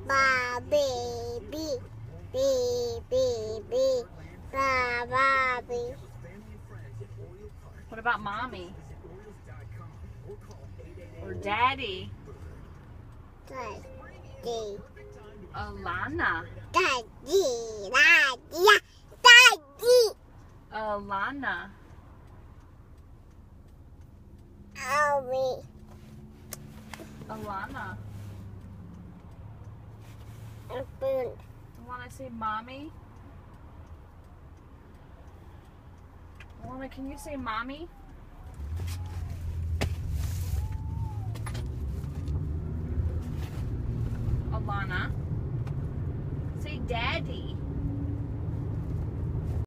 Ba baby, baby, ba baby. What about mommy? Or daddy? Daddy, Alana. daddy, daddy. Alana. Owie. Alana. Spoon. You want to say mommy? Alana, can you say mommy? Alana. Say daddy.